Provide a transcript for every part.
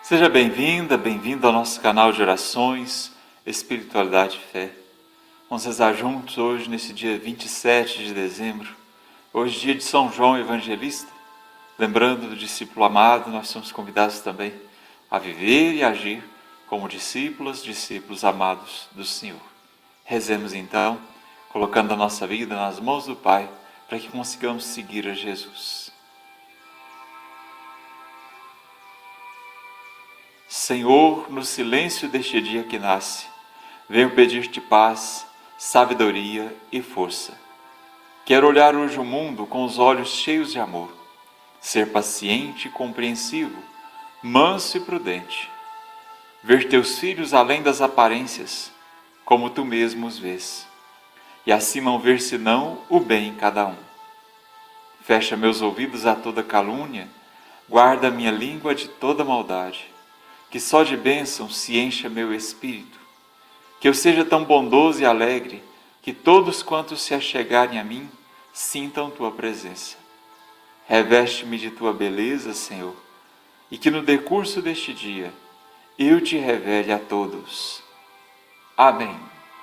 Seja bem-vinda, bem-vindo ao nosso canal de orações, Espiritualidade e Fé. Vamos rezar juntos hoje, nesse dia 27 de dezembro, hoje dia de São João Evangelista. Lembrando do discípulo amado, nós somos convidados também a viver e agir como discípulos amados do Senhor. Rezemos então, colocando a nossa vida nas mãos do Pai, para que consigamos seguir a Jesus. Senhor, no silêncio deste dia que nasce, venho pedir-te paz, sabedoria e força. Quero olhar hoje o mundo com os olhos cheios de amor, ser paciente e compreensivo, manso e prudente. Ver teus filhos além das aparências, como tu mesmo os vês, e assim não ver senão o bem em cada um. Fecha meus ouvidos a toda calúnia, guarda minha língua de toda maldade. Que só de bênção se encha meu espírito, que eu seja tão bondoso e alegre, que todos quantos se achegarem a mim, sintam tua presença. Reveste-me de tua beleza, Senhor, e que no decurso deste dia, eu te revele a todos. Amém.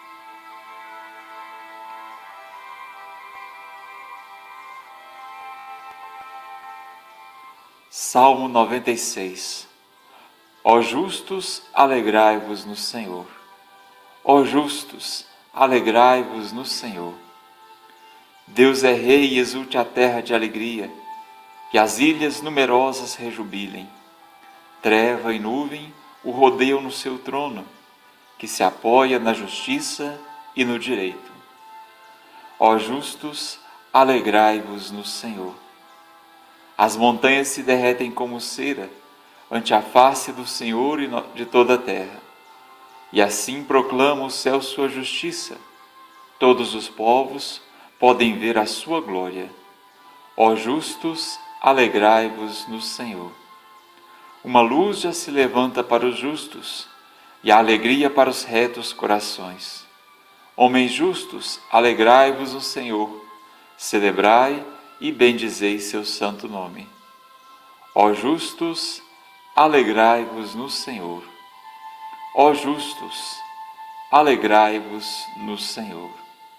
Salmo 96. Ó justos, alegrai-vos no Senhor. Ó justos, alegrai-vos no Senhor. Deus é Rei e exulte a terra de alegria, que as ilhas numerosas rejubilem. Treva e nuvem o rodeiam no seu trono, que se apoia na justiça e no direito. Ó justos, alegrai-vos no Senhor. As montanhas se derretem como cera, ante a face do Senhor e de toda a terra. E assim proclama o céu sua justiça. Todos os povos podem ver a sua glória. Ó justos, alegrai-vos no Senhor. Uma luz já se levanta para os justos, e a alegria para os retos corações. Homens justos, alegrai-vos no Senhor. Celebrai e bendizei seu santo nome. Ó justos, alegrai-vos no Senhor. Ó justos, alegrai-vos no Senhor.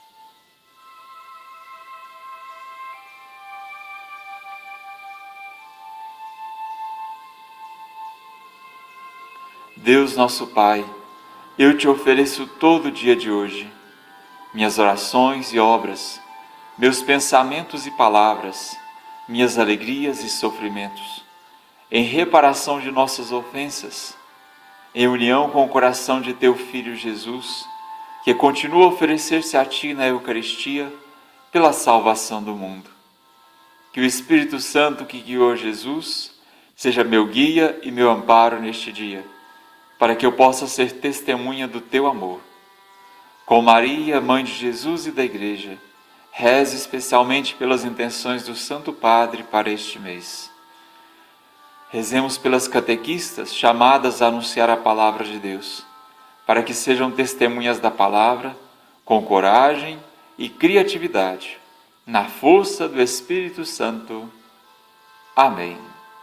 Deus nosso Pai, eu te ofereço todo o dia de hoje, minhas orações e obras, meus pensamentos e palavras, minhas alegrias e sofrimentos, em reparação de nossas ofensas, em união com o coração de teu Filho Jesus, que continua a oferecer-se a ti na Eucaristia pela salvação do mundo. Que o Espírito Santo que guiou Jesus seja meu guia e meu amparo neste dia, para que eu possa ser testemunha do teu amor. Com Maria, Mãe de Jesus e da Igreja, reze especialmente pelas intenções do Santo Padre para este mês. Rezemos pelas catequistas chamadas a anunciar a palavra de Deus, para que sejam testemunhas da palavra, com coragem e criatividade, na força do Espírito Santo. Amém.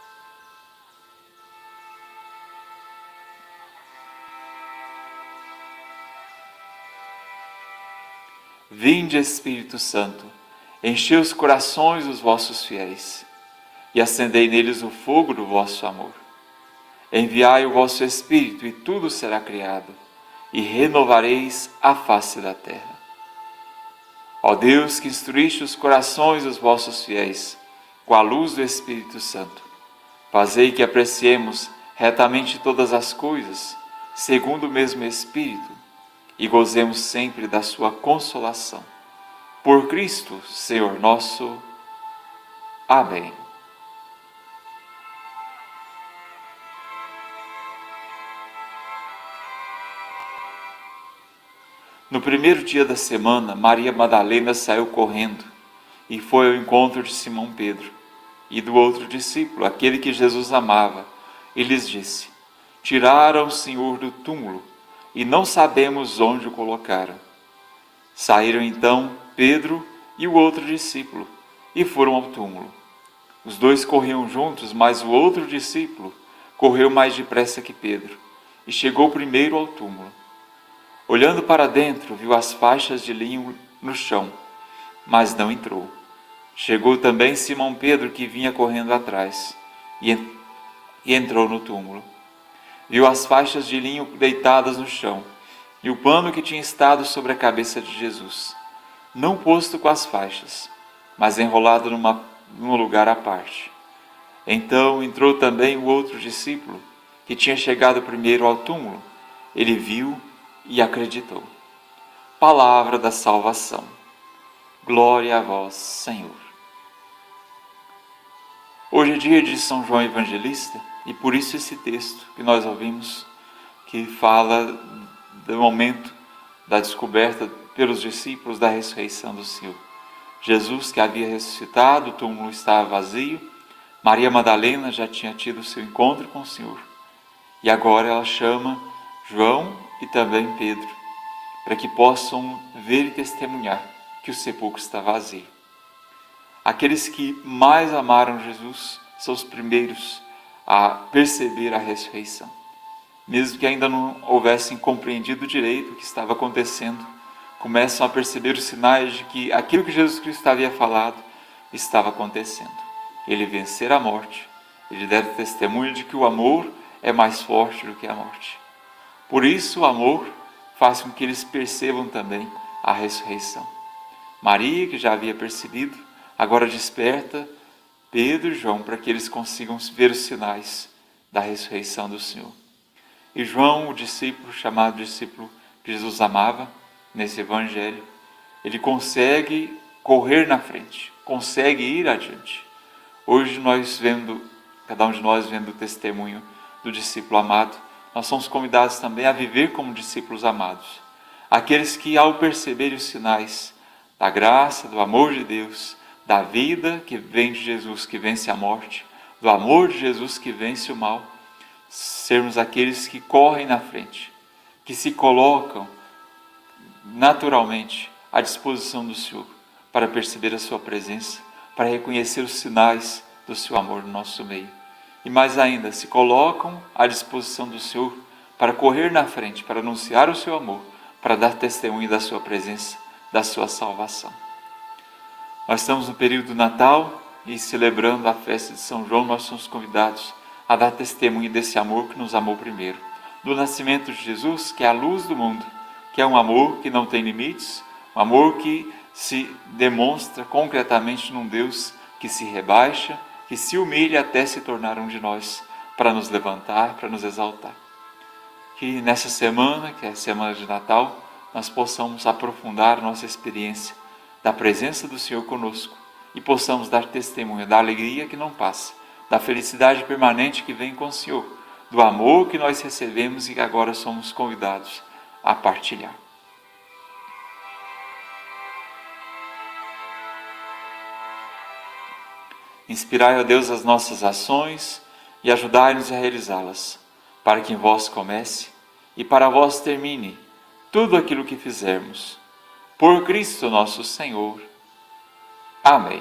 Vinde, Espírito Santo, enchei os corações dos vossos fiéis, e acendei neles o fogo do vosso amor. Enviai o vosso Espírito, e tudo será criado, e renovareis a face da terra. Ó Deus, que instruíste os corações dos vossos fiéis, com a luz do Espírito Santo, fazei que apreciemos retamente todas as coisas, segundo o mesmo Espírito, e gozemos sempre da sua consolação. Por Cristo, Senhor nosso. Amém. No primeiro dia da semana, Maria Madalena saiu correndo e foi ao encontro de Simão Pedro e do outro discípulo, aquele que Jesus amava, e lhes disse: Tiraram o Senhor do túmulo e não sabemos onde o colocaram. Saíram então Pedro e o outro discípulo e foram ao túmulo. Os dois corriam juntos, mas o outro discípulo, correu mais depressa que Pedro e chegou primeiro ao túmulo. Olhando para dentro, viu as faixas de linho no chão, mas não entrou. Chegou também Simão Pedro, que vinha correndo atrás, e entrou no túmulo. Viu as faixas de linho deitadas no chão e o pano que tinha estado sobre a cabeça de Jesus, não posto com as faixas, mas enrolado num lugar à parte. Então entrou também o outro discípulo, que tinha chegado primeiro ao túmulo. Ele viu e acreditou. Palavra da salvação. Glória a vós, Senhor. Hoje é dia de São João Evangelista e por isso esse texto que nós ouvimos, que fala do momento da descoberta pelos discípulos da ressurreição do Senhor. Jesus, que havia ressuscitado, o túmulo estava vazio, Maria Madalena já tinha tido seu encontro com o Senhor. E agora ela chama João e também Pedro, para que possam ver e testemunhar que o sepulcro está vazio. Aqueles que mais amaram Jesus são os primeiros a perceber a ressurreição. Mesmo que ainda não houvessem compreendido direito o que estava acontecendo, começam a perceber os sinais de que aquilo que Jesus Cristo havia falado estava acontecendo. Ele vencer a morte, ele der testemunho de que o amor é mais forte do que a morte. Por isso o amor faz com que eles percebam também a ressurreição. Maria, que já havia percebido, agora desperta Pedro e João para que eles consigam ver os sinais da ressurreição do Senhor. E João, o discípulo, chamado discípulo que Jesus amava, nesse evangelho, ele consegue correr na frente, consegue ir adiante. Hoje nós vendo, cada um de nós vendo o testemunho do discípulo amado, nós somos convidados também a viver como discípulos amados. Aqueles que ao perceberem os sinais da graça, do amor de Deus, da vida que vem de Jesus, que vence a morte, do amor de Jesus que vence o mal, sermos aqueles que correm na frente, que se colocam naturalmente à disposição do Senhor, para perceber a sua presença, para reconhecer os sinais do seu amor no nosso meio. E mais ainda, se colocam à disposição do Senhor para correr na frente, para anunciar o seu amor, para dar testemunho da sua presença, da sua salvação. Nós estamos no período do Natal e celebrando a festa de São João, nós somos convidados a dar testemunho desse amor que nos amou primeiro, do nascimento de Jesus, que é a luz do mundo, que é um amor que não tem limites, um amor que se demonstra concretamente num Deus que se rebaixa, que se humilha até se tornar um de nós, para nos levantar, para nos exaltar. Que nessa semana, que é a semana de Natal, nós possamos aprofundar nossa experiência da presença do Senhor conosco e possamos dar testemunho da alegria que não passa, da felicidade permanente que vem com o Senhor, do amor que nós recebemos e que agora somos convidados a partilhar. Inspirai, ó Deus, as nossas ações e ajudai-nos a realizá-las, para que em vós comece e para vós termine tudo aquilo que fizermos. Por Cristo nosso Senhor. Amém.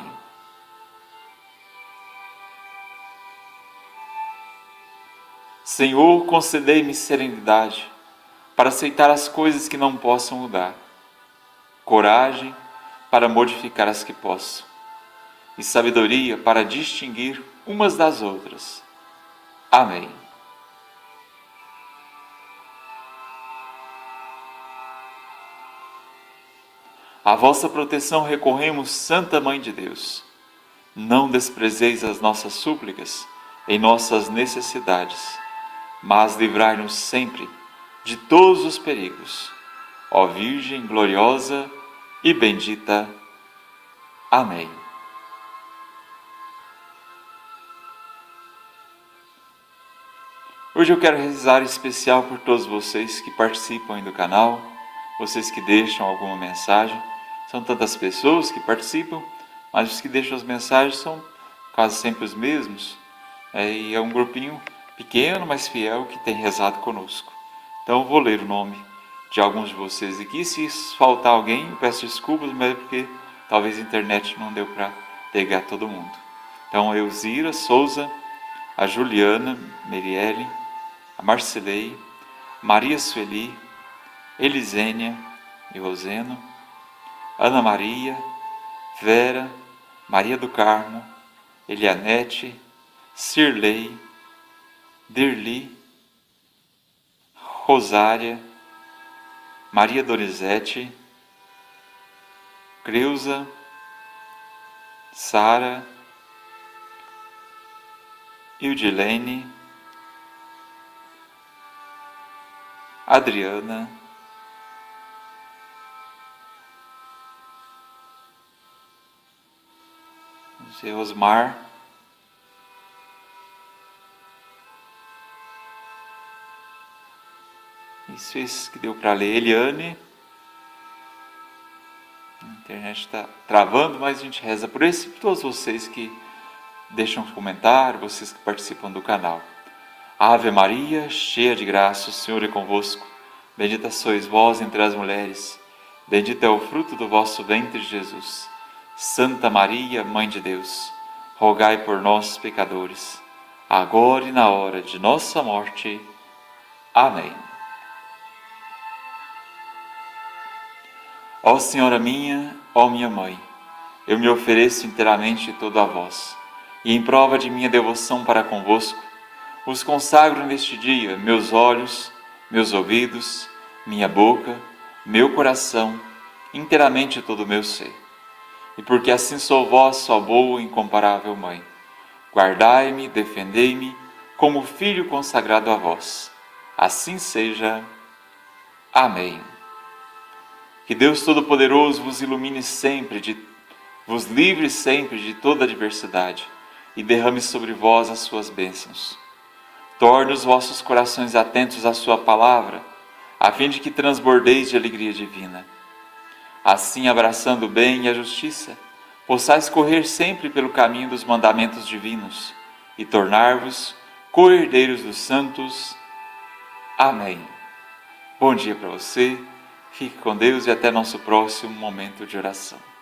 Senhor, concedei-me serenidade para aceitar as coisas que não possam mudar, coragem para modificar as que posso, e sabedoria para distinguir umas das outras. Amém. À vossa proteção recorremos, Santa Mãe de Deus. Não desprezeis as nossas súplicas em nossas necessidades, mas livrai-nos sempre de todos os perigos. Ó Virgem gloriosa e bendita. Amém. Hoje eu quero rezar em especial por todos vocês que participam do canal, vocês que deixam alguma mensagem. São tantas pessoas que participam, mas os que deixam as mensagens são quase sempre os mesmos. E é um grupinho pequeno, mas fiel, que tem rezado conosco. Então eu vou ler o nome de alguns de vocês aqui. Se faltar alguém, eu peço desculpas, mas é porque talvez a internet não deu para pegar todo mundo. Então, Elzira Souza, a Juliana Merielle, a Marcelei, Maria Sueli, Elisênia e Roseno, Ana Maria, Vera, Maria do Carmo, Elianete, Cirlei, Dirli, Rosária, Maria Donizete, Creuza, Sara, Ildilene, Adriana, José Osmar, isso, esse que deu para ler. Eliane, a internet está travando, mas a gente reza por esse e por todos vocês que deixam um comentário, vocês que participam do canal. Ave Maria, cheia de graça, o Senhor é convosco. Bendita sois vós entre as mulheres, bendito é o fruto do vosso ventre, Jesus. Santa Maria, Mãe de Deus, rogai por nós, pecadores, agora e na hora de nossa morte. Amém. Ó Senhora minha, ó minha Mãe, eu me ofereço inteiramente todo a vós, e em prova de minha devoção para convosco, vos consagro neste dia meus olhos, meus ouvidos, minha boca, meu coração, inteiramente todo o meu ser. E porque assim sou vós, sua boa e incomparável Mãe, guardai-me, defendei-me, como filho consagrado a vós. Assim seja. Amém. Que Deus Todo-Poderoso vos ilumine sempre, vos livre sempre de toda adversidade e derrame sobre vós as suas bênçãos. Torne os vossos corações atentos à sua palavra, a fim de que transbordeis de alegria divina. Assim, abraçando o bem e a justiça, possais correr sempre pelo caminho dos mandamentos divinos e tornar-vos co-herdeiros dos santos. Amém. Bom dia para você, fique com Deus e até nosso próximo momento de oração.